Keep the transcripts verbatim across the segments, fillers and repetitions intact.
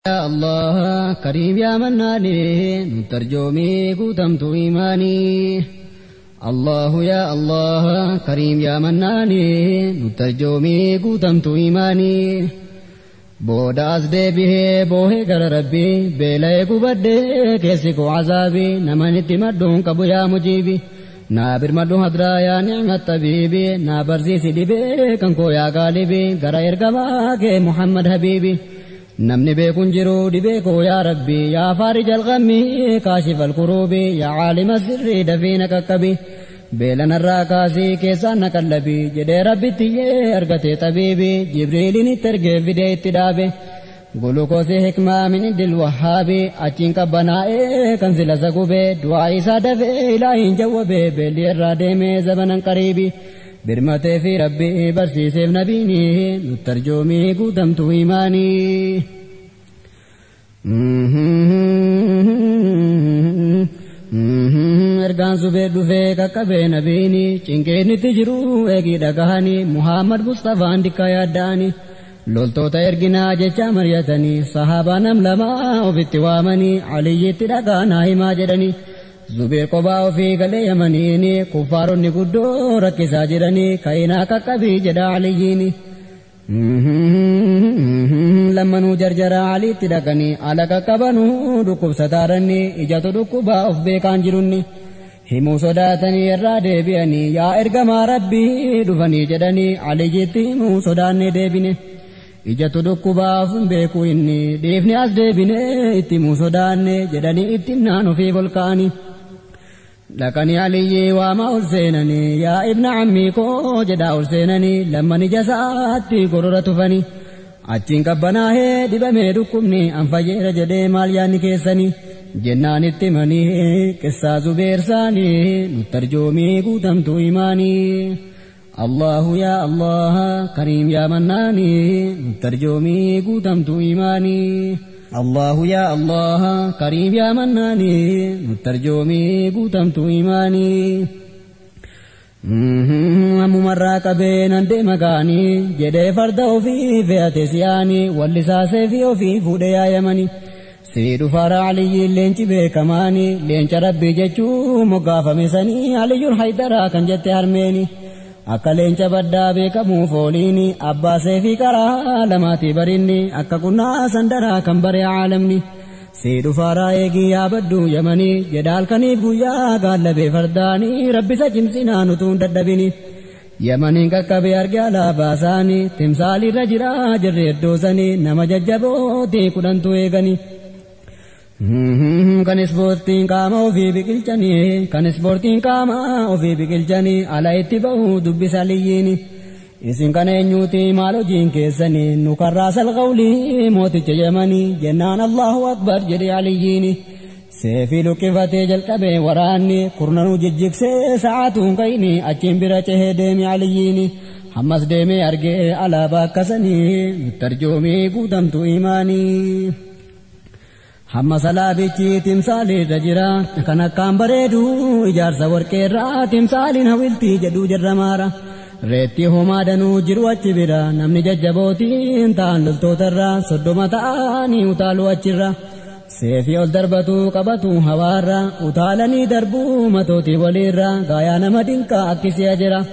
يا الله كريم يا مناني نترجمي قدمت إيماني الله يا الله كريم يا مناني نترجمي قدمت إيماني بودا أزدي به بوه قر ربي بلاي قبدي كيسكو عذابي نماني مدون كبو يا مجيبي نابر مدو هدرا يا نعمة طبيبي نابر زيسي دبي كنكو يا غالبي غرا إرقبا كي محمد حبيبي نمني بيكون جرو دبيكو يا ربي يا فارج الغم كاشف الكروب يا عالم السر دفينك كبي بيلنا الراكاسي كيسان كاللبي جدي ربي تيه ارغتي طبيبي جبريل نترقى في دي اتدابي غلوكوسي حكمة من دل وحابي اچين كبنائي كنزل سقوبي دعائي سادفي الهين جوابي بيلي الرادمي زبنا قريبي برمته في ربي برسيسي نبيني نترجمي قدمت إيماني ارغان زبير دفه ككبه نبيني چنكي نتجرو اگي دقاني محمد مصطفى اندكا ياداني لولتو تا ارغنا جچا مريتني صحابة نملما وفتوامني علي تدقانا هما جدني زبير قباو في قلي يمنيني كفار نقدو ركسا جرني كينا ككبي جدا علييني لما نجرجر علي تدقني على ككبنو دقب ستارني اجاتو دقبا افبي كانجرني همو صداتني الرادي بياني يا ارقما ربي دفني جدني علي جتي مو صداني ديبني اجاتو دقبا افبي كويني ديفني از ديبني اتي مو صداني جدني اتنانو في volcani لكني علي وما أرسينني يا ابن عمي كو جدا أرسينني لما نجساتي قررة فني أتين كبناه دبمي دكمني أنفجر جدي مالياني كيسني جنان التمني كسا زبير ساني نترجمي قدمت إيماني الله يا الله كريم يا مناني نترجمي قدمت إيماني الله يا الله كريم يا مناني مترجمي قدمت إيماني ممرّاك بين أنت مكاني جدي فرده في فئة سياني واللساسي في في فوديا يمني سيد فار علي لينش بكماني لينش ربي جچو مقاف مسني علي الحيدرا كان جت هرميني akka leenca baddaa beekamuu fooliini abbaa seefii karaa lamaati barinni akka kunnaa sandaraa kan bare caalamni sii dhufaaraa eegii yaabaddu yamanii jedha halkaniif guyyaa gaallabee fardaanii rabbisa cimsinaa nutuun dadhabini yamaniin qaqqabee arge alaabaasaanii timsaalirra jira jirre eddoosanii nama jajjabootii kudhantu eeganii kan ispoortiin qaama ofii biqilchanii kan ispoortiin qaama ofii biqilchanii ala itti ba'u dubbisa liyyiini isin kan eenyuuti maal hojiin keessanii nu karraa salqawlii mooticha yamanii jennaan allahu akbar jedhe aliyyiini seefii luqqifatee jalqabee waraanni kurnanuu jijjigsee sa'aatuun ka'ini achiin bira cehee deeme aliyyiini hammas deemee argee alaabaa akkasanii tarjoomii guutamtu imaanii hamma salaabichi timsaalii irra jira kan akkaan bareedu ijaarsa warqeerraa timsaaliin hawiltii jedhu jarramaara reetti homaa danuu jiru achi bira namni jajjabootiin ta'an loltootarraa soddoma ta'anii utaaluu achirra seefii ol darbatu qabatu hawaarra utaalanii darbuu matootii waliirra gaayaa nama dinqaa akkisii jira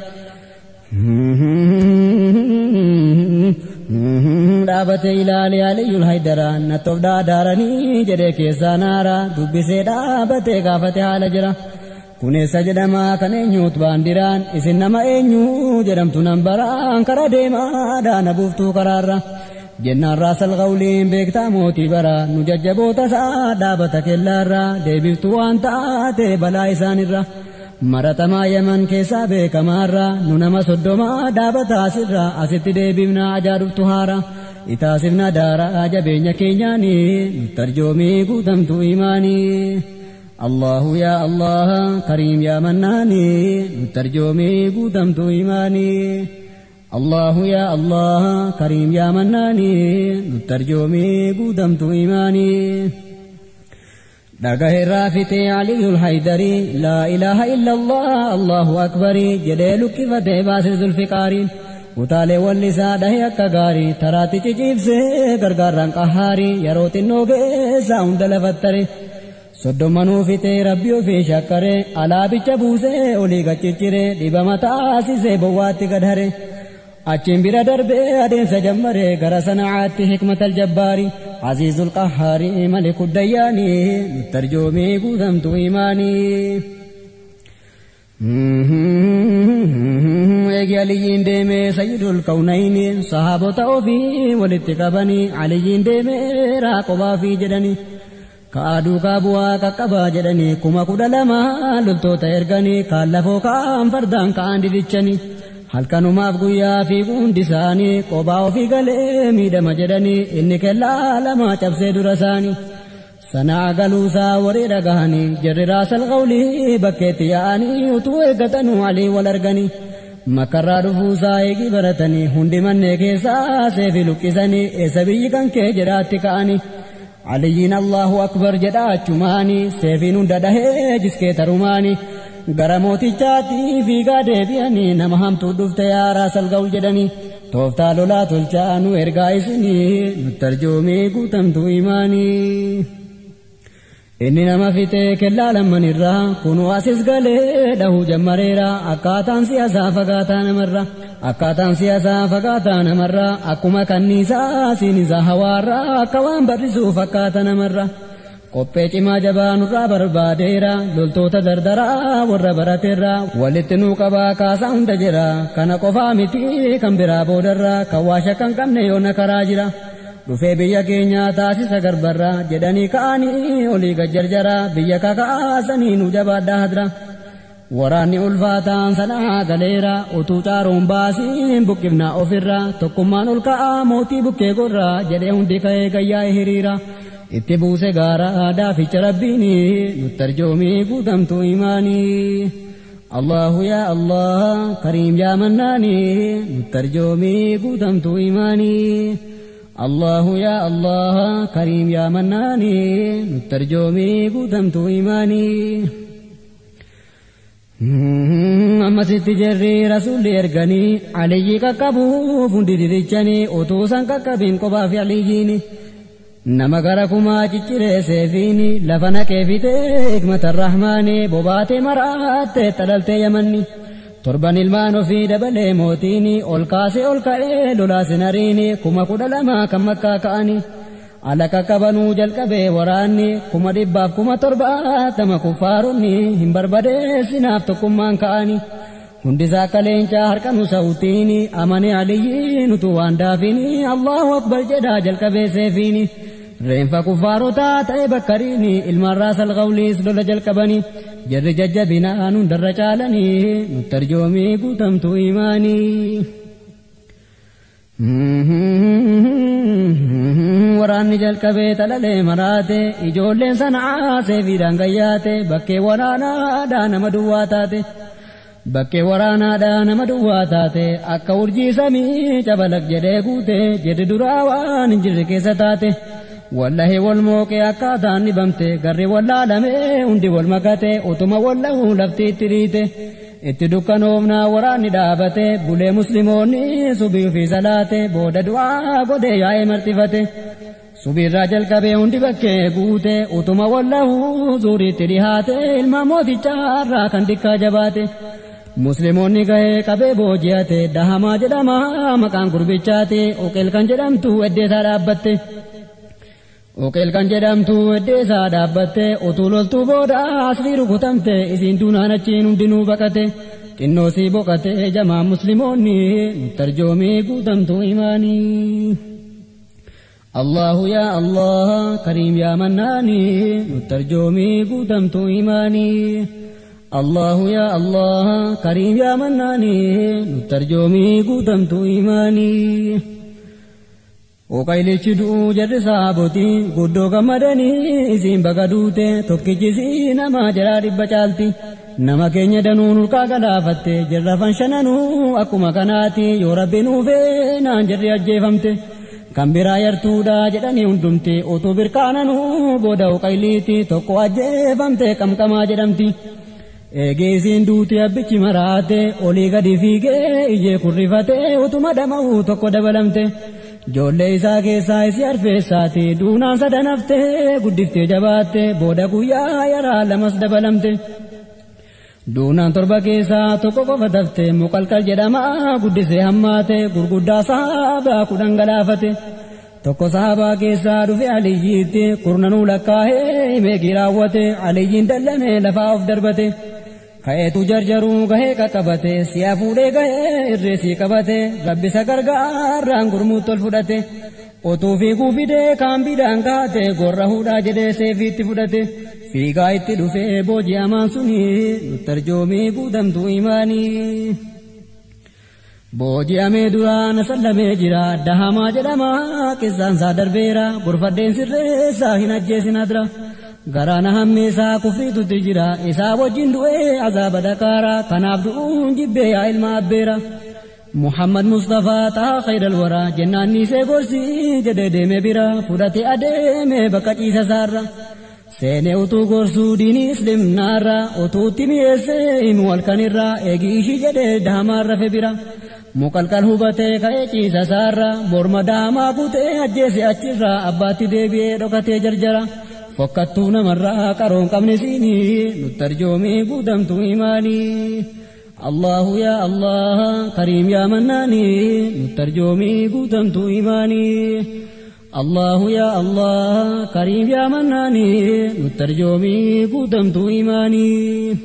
dhaabate ilaali aliyyul haydaraan nattof dhaadaaranii jedhee keessaa naara dubbisee dhaabate gaafate haala jira kuneessa jedhamaa kan eenyuut baandiraan isin nama eenyuu jedhamtu nan baraan kara deemaa daana buuftuu karaarra jennaan raasal qawliin beektaa mootii bara nu jajjaboota isaa dhaabata kellaarra deebiftu waan taate balaa isaanirra maratamaa yaman keessaa beekamaarra nu nama soddomaa dhaabataasirra asitti deebifna ajaaduftu haara itaasifna daara jabeenya keenyaanii tarjoomii guutamtu imaanii allahu yaa allah kariim yaa mannaanii tarjoomii guutamtu imaanii allahu yaa allah kariim yaa mannaanii tarjoomii guutamtu imaanii dhagahe raafite aliyul haydari laa ilaaha illa allah allahu akbari jedhee luqqifate baase zulfiqaariin utaalee wallisaa dhahee akka gaarii taraatti ciciibsee gargaarraan qahaarii yeroo xinnoo geessaa hunda lafattare soddommanuu fixee rabbi ofii shakkaree alaabicha buusee olii gachichiree dhibama taasisee bowwaatti gadhare achiin bira darbee adeemsa jammaree gara sanacaatti hikmatal jabbaarii aziizul qahaarii malikud dayyaanii mittarjoomee guutamtuu imaanii eegi aliyyiin deemee sayyidul kawnayni sahaabota ofii walitti qabanii aliyyiin deemee raaqobaafii jedhanii kaaduu kaabu'aa qaqqabaa jedhanii kuma kudha lama loltoota erganii kaan lafoo kaan fardaan kaan didichanii halkanumaaf guyyaa fi hundi isaanii qobaa ofii galee miidhama jedhanii inni kellaa lama cabsee dura isaanii sanaa galuusaa waree dhagahanii jarri raasal qawlii bakkeetti yaa'anii utuu eeggatanuu alii wal arganii makkarraa dhufuusaa eegii baratanii hundi mannee keessaa seefi luqqisanii eessa biyyi kan kee jedhaatti ka'anii aliyyiin allahu akbar jedha achumaanii seefiin hunda dhahee jiskee tarumaanii gara mootichaatti fiigaa deebi'anii nama hamtuu dhufte yaa raasal qawl jedhanii tooftaa lolaa tolchaa nu ergaa isinii nuttarjoomee guutamtuu imaanii inni nama fixee kellaa lammanirraa kunuu asis galee dhahuu jammareera akkaataan siyaasaa fagaataa namarra akkaataan siyaasaa fagaataa namarra akkuma kanniisaa siinisaa hawaarraa akka waan barrisuu fakkaata namarra qophee cimaa jabaa nurraa barbaadeera loltoota dardaraa warra barateerra walitti nuu qabaa kaasaa hunda jira kana qofaa miti kan biraa boodarraa kan waa shakkan qabne yoona karaa jira dhufee biyya keenya taasisa garbarraa jedhanii ka'anii olii gajjarjaraa biyya kakaasanii nu jabaadhaa hadra waraanni ulfaataan sanaa galeera utuu caaruun baasiin buqqifnaa ofirraa tokkummaan ol ka'aa mootii bukkee gorraa jedhee hundi ka'ee gayyaa'e hiriira itti buuse gaara daaficha rabbiini nuttarjoomee guutamtuu imaanii allahu yaa allah kariim yaa mannaani nuttarjoomee guutamtuu imaanii allahu yaa allah kariim yaa mannaani nuttarjoomee guutamtuu imaanii ammasitti jarri rasuulli erganii aliyyii qaqqabuuf hundi dirichanii utuu san qaqqabin qophaaf aliyyiini nama gara kumaa cicciree seefiini lafa naqee fitee hikmata rahmaani bobaatee maraattee xalaltee yamanni torban ilmaan ofii dabalee mootiini ol kaasee ol ka'ee lolaa sinariini kuma kudha lama kan makkaa ka'anii ala qaqqabanuu jalqabee waraanni kuma dhibbaaf kuma torbaatama kuffaaronni hin barbadeessinaaf tokkummaan ka'anii hundisaa akka leencaa harkanu sa'utiini amane aliyyiin utuu waan daafiini allahu akbar jedhaa jalqabee seefiini reenfa kuffaarotaa ta'e bakkariini ilmaan raasal qawliis lola jalqabanii jarri jajjabinaan hundarra caalanii nuttarjoomee guutamtuu imaanii waraanni jalqabee talalee maraate ijoolleen sanaa seefiidhaan gayyaate bakkee waraanaadhaa nama duwwaa taate bakkee waraanaadhaa nama duwwaa taate akka urjii samii cabalaq jedhee guute jedhi duraa waan hin jirre keessa taate wallahi wal mooqee akkaataan dhibamte garri wallaalamee hundi wal makate utuma wallahu lafti itti dhiite itti dukkanoofnaa waraanni dhaabate bulee musliimoonni subii ofii salaate booda du'aa godhee yaa'ee martifate subiirraa jalqabee hundi bakkee guute utuma wallahu zuuriitti dhihaate ilma mootichaarraa kan dikkaa jabaate musliimoonni gahee qabee booji'ate dahamaa jedhama maqaan gurbichaate uqeel kan jedhamtu eddeesaa dhaabbatte uqeel kan jedhamtu eddeesaa dhaabbatte utuu loltuu booda asrii rukutamte isiin duunaan achiin hundinuu baqate xinnoosii boqate jamaa musliimoonni nuttarjoomee guutamtuu imaanii allahu yaa allah kariim yaa mannaani nuttarjoomee guutamtuu imaanii allahu yaa allah kariim yaa mannaani nuttarjoomee guutamtuu imaanii Oqaylichi du'uu jarri saabotii guddoo gammadanii isiin baga duute tokkichi nama jaraa dhibba caalti nama keenya danuun ulkaa galaafatte jarrafan shananuu akkuma kanaati yoo rabbi nuufee naan jarri ajjeefamte kan biraa yartuudha jedhanii hundumti utuu birkaananuu booda oqayliiti tokko ajjeefamte qamqamaa jedhamti eegeesiin duuti abbichi maraate olii gadi fiigee ijee kurrifate utuma dhama'u tokko dabalamte ijoollee isaa keessaa isi arfeessaati duunaan sadan haftee guddiftee jabaatte booda guyyaa yaraa lamas dabalamte duunaan torba keessaa tokko qofa dafte muqalqal jedhamaa guddisee hammaate gurguddaa sahabaa kudhan galaafate tokko sahabaa keessaa dhufe aliyyiitti kurnanuu lakkaa'ee himeegii raawwate aliyyiin dallane lafaa of darbate ka'eetu jarjaruu gahee qaqqabate si'a fuudhee gahee irreesii qabate rabbisa gargaarraan gurmuutti ol fudhate otuu fiiguu fidee kaambiidhaan kaate gorra hudhaa jedhee seefiitti fudhate fiigaa itti dhufee booji'amaan suni nutti arjoomee guutamtuu imaanii booji'amee duraan sallamee jira dahamaa jedhama qissaan isaa darbeera gorfadheen sirreessaa hin ajjeesin adra garaana hammeessaa kufriitutti jira isaa wajjin du'ee azaaba dakaara kanaaf du'uun jibbee yaa ilma abbeera muhammad mustafaa taha khayral wara jennaan niisee gorsii jedhee deeme bira fudhate adeeme bakka ciisa isaarra seene utuu gorsuu diinii islimnaarra utuutti mi'eessee himu halkanirra eegii ishii jedhee dahamaan rafe bira muqalqal hubatee ka'ee ciisa isaarra morma dahamaa kutee ajjeese achirra abbaatti deebi'ee dhokatee jarjara fokkattuu namarraa qaroon qabne siinii nutti arjoomee guutamtuu imaanii allahu yaa allah kariim yaa mannaanii nutti arjoomee guutamtuu imaanii allahu yaa allah kariim yaa mannaanii nutti arjoomee guutamtuu imaanii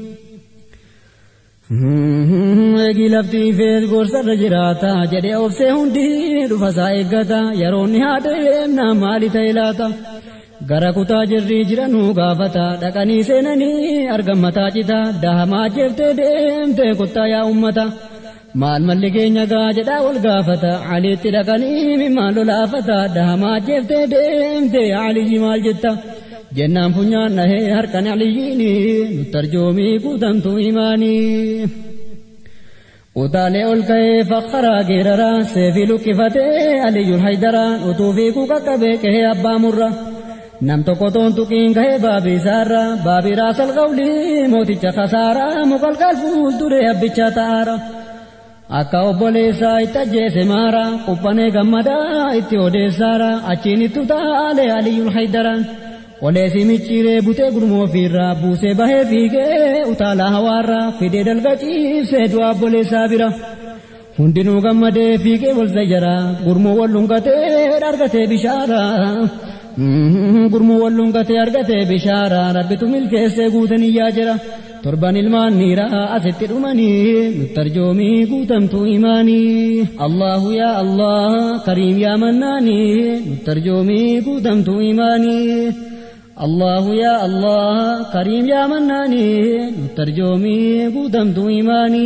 eegi laftii fees gorsarra jiraata jedhee obsee hundi dhufasaa eeggata yeroonni haa deemna maali ta'e laata gara kutaa jirrii jiranuu gaafata dhaqanii seenanii argan mataa cita dahamaa jeeftee deemte kuttaa yaa ummata maal malli keenya gaa jedhaa wal gaafata aliitti dhaqanii mimmaan lolaafata dahamaa jeeftee deemte aliyyi maal jetta jennaan funyaan dhahee harkan aliyyiini nutti arjoomee guutamtuu imaanii utaalee ol ka'ee fakkaraa geeraraa seefii lukkifatee aliyyuun haydaraan utuu fiiguu qaqqabee qehee abbaa murra nam tokko toon tuqiin gahee baabii isaarra baabii raasal qawlii mooticha kasaaraa muqalqal fuulduree abbicha ta'aara akka obboleessaa itti ajjeese maara quphanee gammadaa itti odeessaara achiin itti utaalee aliyyuun haydaraan oleesi micciiree butee gurmoo ofiirraa buusee bahee fiigee utaalaa hawaarraa fidee dalga ciibsee du'a obboleessaa bira hundinuu gammadee fiigee wal zayyaraa gurmoo wal lungatee argatee bishaara gurmoo wal lungatee argatee bishaara rabbitu milkeessee guutan iyyaa jira torban ilmaan niiraa asitti dhumanii nutti arjoomee guutamtuu imaanii allahu yaa allah kariim yaa mannaanii nutti arjoomee guutamtuu imaanii الله يا الله كريم يا مناني نترجمي قدمتو إيماني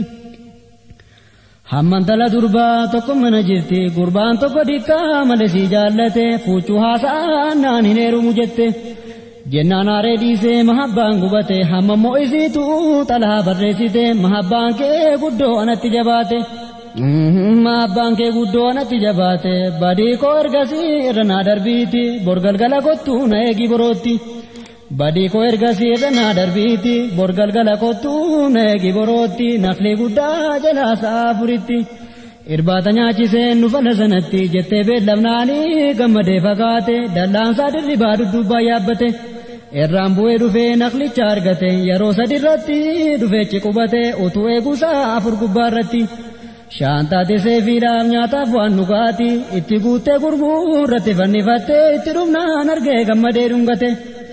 hamman tala durbaa tokko mana jirti gurbaan tokko dikkaa malesii jaallate fuuchuu haasa'aan naan hin heerumu jette jennaan aaree dhiisee mahabbaan gubate hamma mo'isiitu xalaa barreessite mahabbaan kee guddoo anatti jabaate mahabbaan kee guddoo anatti jabaate badii koo ergasii irra naa darbiiti borgalgala kottuu na eegi borootti badii koo ergasii irra naa darbiiti borgalgala kottuu na eegi borootti nafli guddaa jalaa sa'a furitti irbaata nyaachiseen nu fala sanatti jettee beellamnaanii gammadee fagaate dallaansaa dirribaa duddubbaa yaabbate irraan bu'ee dhufee naqlicha argate yeroo sadirratti dhufeechi qubate utuu eeguusaa afur gubbaarratti shaantaa tisee fiidhaaf nyaataaf waan dhugaati itti guuttee gurguu irratti fannifattee itti dhufnaan argee gammadee dhungate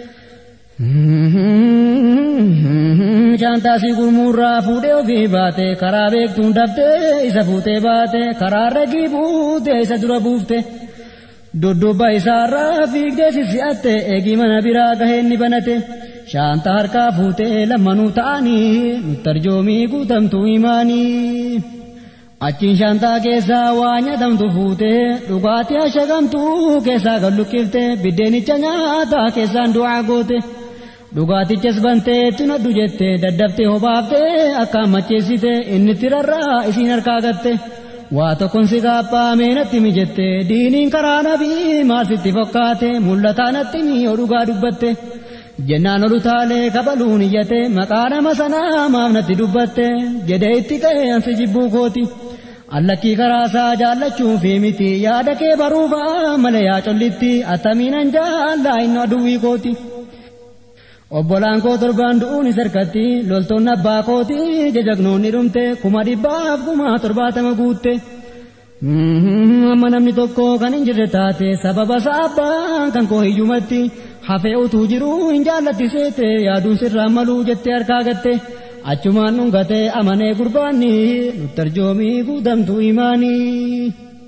shaantaasii gurmuurraa fuudhee ofii baate karaa beektuun daftee isa fuutee baate karaarra gibuutee isa dura buufte dudduuba isaarraa fiigdee sisi'atte eegii mana biraa gaheen ni banate shaantaa harkaa fuutee lammanuu ta'anii nutti arjoomii guutamtuu imaanii achiin shaantaa keessaa waa nyaatamtu fuutee dhugaatii ashagamtuu keessaa galluqqifte biddeenicha nyaataa keessaan du'aa goote dhugaatichas bantee tunaddu jette daddaftee hobaaftee akkaan macheessite inni tirarraa isiin harkaa gatte waa tokkon si gaabbaa meenatti mijette diiniin karaa nabii maal sitti fokkaate mul'ataa natti miyoo dhugaa dubbatte jennaan olu taalee kabaluun iyyate maqaa nama sanaa maaf natti dubbatte jedhee itti ka'ee ansi jibbuu kooti allakkii karaasaa jaallachuu fi miti yaada kee baruufaa malee yaa collitti attamiinan jaallaa inni aduwwii kooti obbolaan koo torbaan du'uun isarkatti loltoonni abbaa kooti jajagnoonni dhumte kuma dhibbaaf kuma torbaatama guutte amma namni tokko kan hin jirre taate sababa saabbaan kan koo hiyyumatti hafee utuu jiruu hin jaallatti seete yaaduun sirraan maluu jettee harkaa gatte achumaan dhungate amanee gurbaanni nutti arjoomii guutamtuu imaanii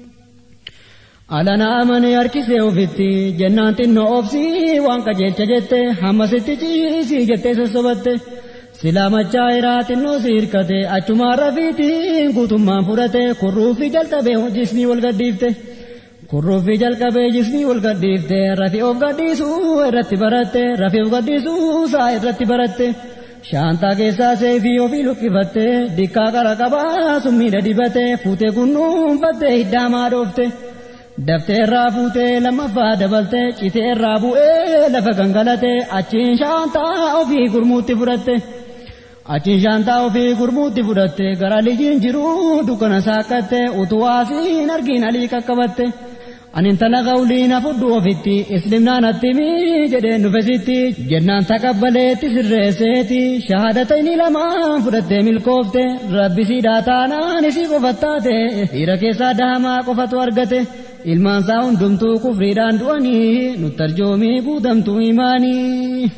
alana amanee harkisee ofitti jennaan xinnoo obsii waan qajeelcha jette hamma sitti ciisii jettee sossobatte silaa machaa iraa xinnoo si hirkate achumaan rafiitiin guutummaan fudhate kurruufi jalqabee jismii wal gadhiifte kurruufi jalqabee jismii wal gadhiifte rafii of gadhiisuu irratti baratte rafii of gadhiisuu saa irratti baratte shaantaa keessaa seefii ofii lukkifatte dikkaa qara qabaa summiidha dibate fuutee kunnuunfatte hiddaamaa dhoofte daftee irraa fuutee lammaffaa dabalte citee irraa bu'ee lafa gangalate achiin shaantaa ofii gurmuutti fudhatte achiin shaantaa ofii gurmuutti fudhatte gara liyyiin jiruu dukkana saakkatte utuu asiin argiin alii qaqqabatte ani intala qawliina fudhu ofitti islimnaan attimii jedheen dhufesitti jennaan taqabbaleetti sirreesseeti shahaadatayni lamaan fudhattee milkoofte rabbi siidhaa taanaan isii qofattaate dhiira keessaa dahamaa qofatu argate ilmaansaa hundumtuu kufriidhaan du'anii nutti arjoomii guutamtuu imaanii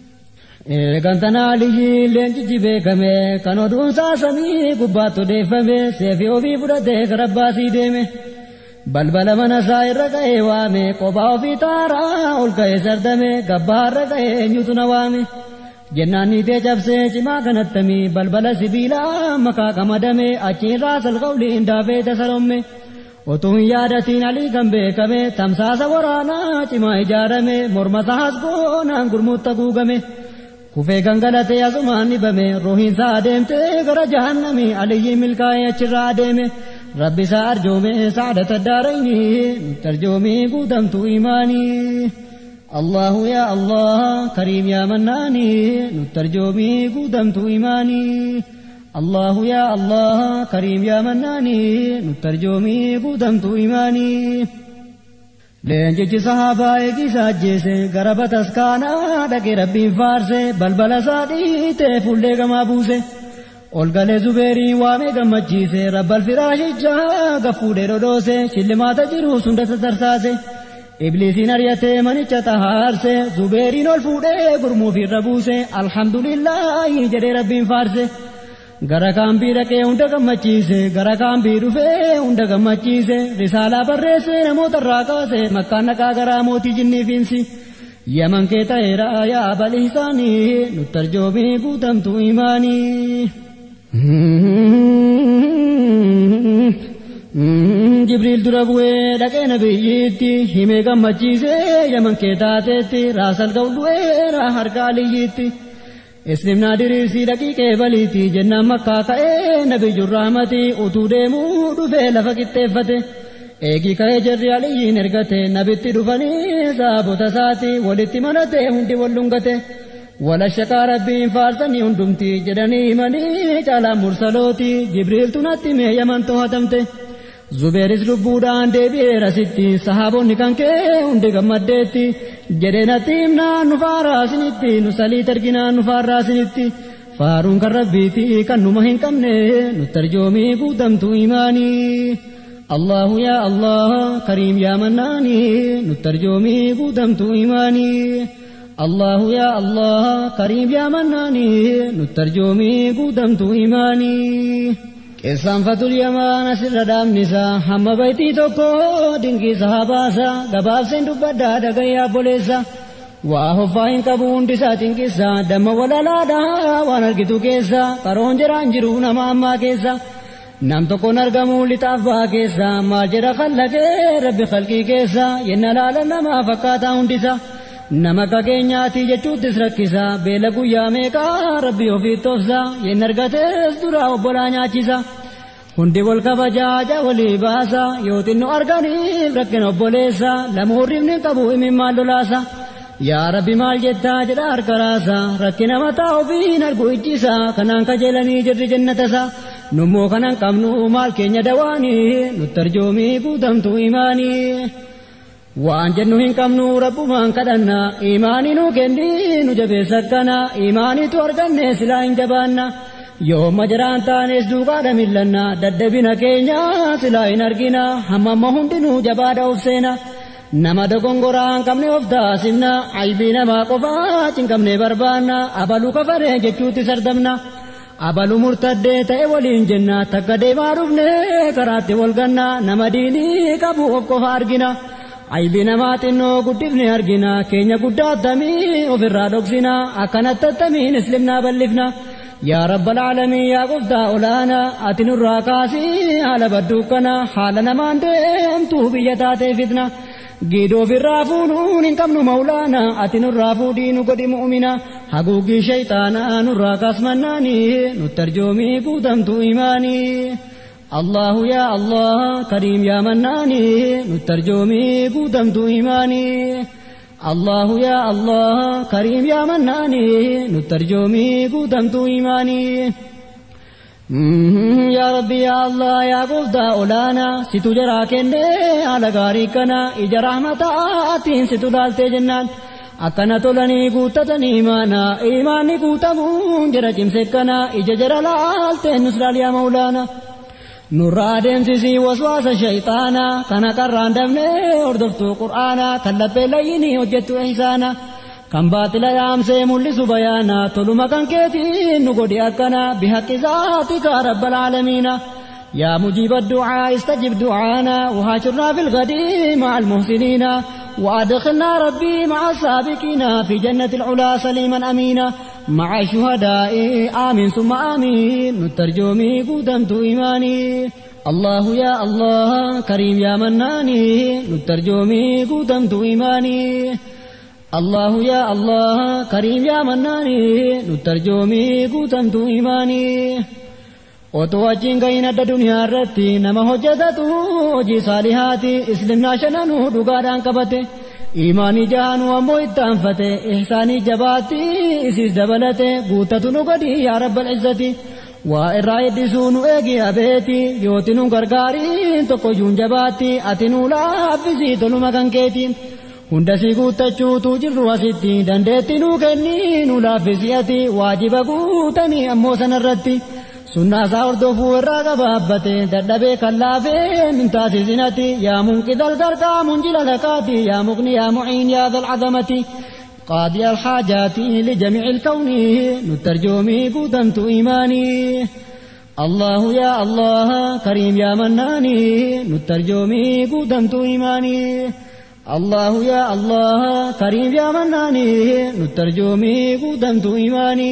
eegantanaa liyyiin leencichi beekame kan oduun saasamii gubbaatti odeeffame seefii ofii fudhatee gara abbaasii deeme balbala mana isaa irra ga'ee waame kophaa ofii taaraa ol ka'ee sardame gabbaarra ga'ee eenyutu na waame jennaan niitee cabsee cimaa kanattamii balbala sibiilaa makaa qamadame achiirraa salqawliin daafee tasalomme otuu hin yaadatiin alii kan beekame tamsaasa waraanaa cimaa ijaarame morma isaas goonaan gurmuutta guugame kufee gangalatee asumaan dhibame ruuhiinsaa adeemtee gara jahannamii aliyyiin milkaa'ee achirraa adeeme rabbi isaa arjoome saadata daarayni nutti arjoomii guutamtuu imaanii allahu yaa allah kariim yaa mannaanii nutti arjoomii guutamtuu imaanii allahu yaa allah kariim yaa mannaanii nutti arjoomii guutamtuu imaanii leenjichi sahaabaa eegisaa ajjeese gara bataskaanaa dhaqee rabbiin faarse balbala isaa dhiitee fuullee gamaa buuse ol galee zubeerii waamee gammachiise rabbal firaashichaa gaffuudhee dhodhoose shillimaata jiruus hunda tatarsaase ibliisiin ari'atee manicha xahaarse zubeeriin ol fuudhee gurmuuf irra buuse alhamdulillaahi jedhee rabbiin faarse gara kaambii dhaqee hunda gammachiise gara kaambii dhufee hunda gammachiise risaalaa barreesse namoota irraa kaase makkaan dhaqaa garaa mootii jinniifiinsi yaman kee ta'eera yaa abalii isaanii nutti arjoomii guutamtuu imaanii jibriil dura bu'ee dhaqee nabiyyiitti himee gammachiise yaman kee taateetti raasal ga'udhu'eera harka aliyyiitti islimnaa diriirsii daqiiqee baliiti jennaan makkaa ka'ee nabiyyuun rahmati utuu deemuu dhufee lafa qixxeeffate eegii ka'ee jarri aliyyiin ergate nabitti dhufanii saabota isaati walitti manate hundi wal dhungate walashaqaa rabbiin faarsanii hundumti jedhanii himanii caalaan mursalooti jibriiltu natti mee yaman to'atamte zubeeris lubbuudhaan deebi'eera sitti sahaabonni kan kee hundi gammaddeetti jedhee natti himnaan nu faarraasinitti nu saliit arginaan nu faarraasinitti faaruun kan rabbiiti kan numa hin qabne nutti arjoomii guutamtuu imaanii allahu yaa allah kariim yaa mannaanii nutti arjoomii guutamtuu imaanii allahu yaa allah kariim yaa mannaanii nutti arjoomii guutamtuu imaanii qeessaanfatul yamaan asirra dhaabnisaa hamma baytii tokko dinqii sahabaasa gabaabseen dubbaddaa dhagayyaa boleessa waa hoffaa hin qabu hundisaa xinqissa damma walalaadhaa waan argitu keessa qaroon jiraan jiru nama ammaa keessa nam tokkoon argamu lixaaf baa keessa maal jedha khallaqee rabbi khalqii keessa yenna laala namaa fakkaataa hundisa nama akka keenyaati jechuuttis rakkisa beela guyyaa meeqaa rabbi ofiitti obsa yenna argatees dura obbolaa nyaachisa hundi wal kabajaaja walii baasa yoo xinno arganiif rakkina obboleessa lama hurrifni qabu imimmaan lolaasa يا ربي مال جدا جدار كراسا ركنا متاو فينا القويجيسا كنان كجلني جر جنة سا نمو كنان قمنو مال كينيا دواني نترجمي قدمتو إيماني وان جنوهن قمنو ربو من كدنا إيماني نو كندي نجبه سكنا إيماني تورغن سلا انجبانا يوم مجران تانيس دوغا دملنا ددبنا كينيا سلا انرغنا همم هندنو جبادا وفسينا nama dogongoraan qabne of taasifna aybii namaa qofaa cinqabne barbaanna abaluu kafaree jechuutti sardamna abaluu murtaddee ta'e waliin jenna takka deemaa dhufne karaatti wal ganna nama diinii qabu of qofa argina aybii namaa xinnoo guddifne argina keenya guddaattamii ofirraa dhoksina akkanatti attamiin islimnaa bal'ifna yaa rabbal aalamiin yaa gooftaa olaanaa ati nurraa kaasii haala badduu kana haala namaan deemtuu biyya taatee fitna giidoo firraa fuudhuun hin qabnu mawlaana ati nurraa fuudhii nu godhi mu'mina haguuggii shayxaanaa nurraa kaasmannaanii nutti arjoomii guutamtuu imaanii allahu yaa allah kariim yaa mannaanii nutti arjoomii guutamtuu imaanii allahu yaa allah kariim yaa mannaanii nutti arjoomii guutamtuu imaanii يا ربي يا الله يا قفدا أولانا ستو جرا كنده على غاري كنا إجا رحمتاتين ستو دالتي جنان أكنا تولني قوتتني إيمانا إيماني قوتمون جرا جمسكنا إجا جرا لالتي نسرال يا مولانا نورا دمسيسي وسواس الشيطانا كنا كران دمني أردفتو قرآنا كلت بليني وجدتو إحسانا كم باطل يام سے ملس بیانا تلوما کن کہتی نگوڑی اکنا بحق ذاتك رب العالمين يا مجيب الدعاء استجب دعانا وهاجرنا في الغد مع المحسنين وادخلنا ربي مع السابقين في جنة العلا سليما أمينا مع الشهداء آمين ثم آمين نترجمي قدمت إيماني الله يا الله كريم يا مناني نترجمي قدمت إيماني الله يا الله كريم يا مناني نترجمي قوتمتو إيماني وتوجين قينة الدنيا الرتي نما هجدتو وجي صالحاتي اسلمنا شنانو دقادان كبته إيماني جانو أمو اتنفته إحساني جباتي إسيس دبلته قوتتو نقدي يا رب العزتي وإرائي دسونو إيجي أبيتي يوتنو غرغارين تقو جون جباتي أتنو لابسي تنو مكان كيتي hundasii guuttachuutu jirru asitti dandeetti nuu kenni nu laaffisiyati waajiba guutanii ammoo sanarratti sunnaasaa hordofuu irraa gabaabbate dadhabee kan laafee min taasisinati yaa munqidal garqaa munjila lakaati yaa muqni yaa muciin yaa dhal cadamati qaadi alxaajaati lijamiici ilkawni nuttarjoomii guutamtu iimaanii allahu yaa allah kariim yaa mannaanii nuttarjoomii guutamtu iimaanii الله يا الله كريم يا مناني نترجمي قدمت إيماني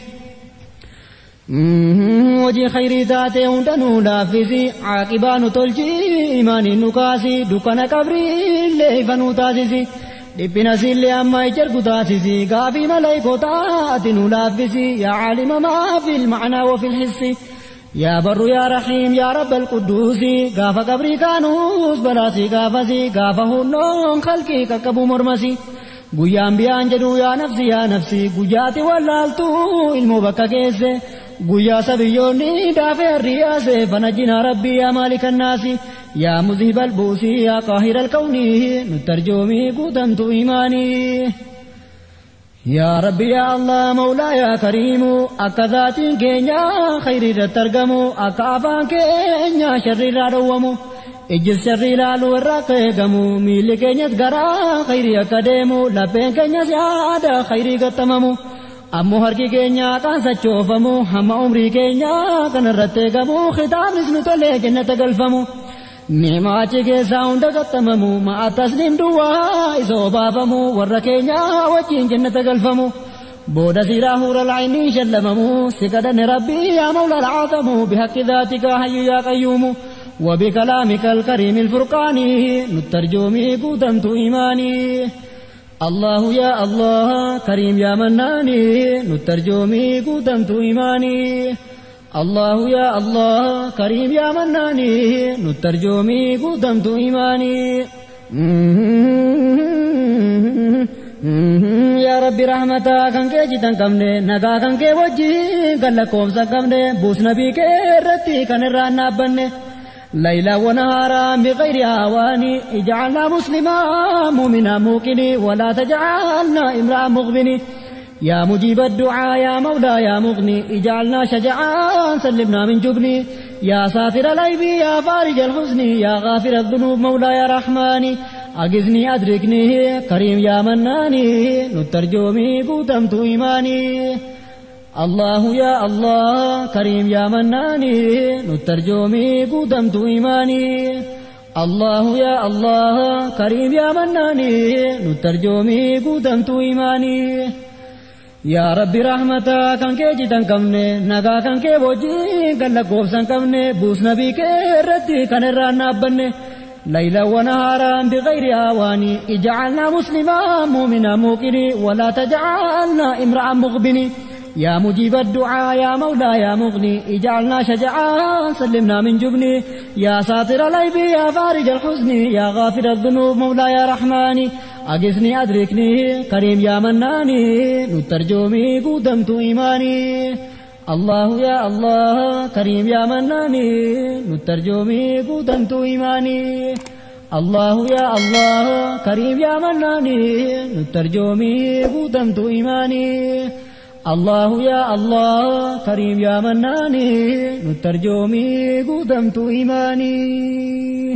وجي خيري ذاتي هندنو لافزي عاقبان تلجي إيماني نكاسي دكنا كبري اللي فنو تاسسي دبنا سيلي أما يجرق تاسسي قافي ملايكو تاتنو لافزي يا عالم ما في المعنى وفي الحس يا بر يا رحيم يا رب القدوس غافا قبري كانوس براسي غافسي غافا هنون خلقي ككبو مرمسي غيام بيان جدو يا نفسي يا نفسي غياتي والالتو علمو بكا كيسي غيا سبيوني دافع الرياسي فنجنا ربي يا مالك الناس يا مذهب البوسي يا قاهر الكون نترجمي قدمت إيماني يا ربي يا الله مولاي يا كريم أكذات كينيا خير الترجمو أكافان كينيا شر الرومو إجل شر لالو الرقيقمو ميل كينيا سقرا خير أكاديمو لبين كينيا زيادة خير قتممو أمو هرقي كينيا كان سچوفمو هم عمري كينيا كان الرتقمو ختام نسنو تولي جنة قلفمو نعماتي كيسا هندقتممو ما تسليم دوا إسو بابمو وركينيا وجين جنة قلفمو بودا سيراهور العيني شلممو سكدن ربي يا مولى العظمو بحق ذاتك حي يا قيوم وبكلامك الكريم الفرقان نترجمي قدمت إيماني الله يا الله كريم يا مناني نترجمي قدمت إيماني الله يا الله كريم يا مناني نترجمي قدمت إيماني يا ربي رحمتا كان كي جتن كمني نغا كان كي وجي قال كومسا كمني بوس نبي كي رتي كان الرانا بني ليلا ونهارا بغير هواني اجعلنا مسلما مؤمنا موقني ولا تجعلنا امرأ مغبني يا مجيب الدعاء يا مولا يا مغني اجعلنا شجعا سلمنا من جبني يا ساتر العيب يا فارج الحزن يا غافر الذنوب مولاي رحماني أجزني أدركني كريم يا مناني نترجمي قدمت إيماني الله يا الله كريم يا مناني نترجمي قدمت إيماني الله يا الله كريم يا مناني نترجمي قدمت إيماني يا ربي رحمتا كان كي جتن كمني نغا كان كي بوجي كان لقوبسان كمني بوس نبي كي ردي كان الرانا بني ليلا ونهارا بغير هواني اجعلنا مسلما مؤمنا موقني ولا تجعلنا امرأ مغبني يا مجيب الدعاء يا مولا يا مغني اجعلنا شجعا سلمنا من جبني يا ساتر العيب يا فارج الحزن يا غافر الذنوب مولاي رحماني أجزني أدركني كريم يا مناني نترجمي قدمت إيماني الله يا الله كريم يا مناني نترجمي قدمت إيماني الله يا الله كريم يا مناني نترجمي قدمت إيماني الله يا الله كريم يا مناني نترجمي قدمت إيماني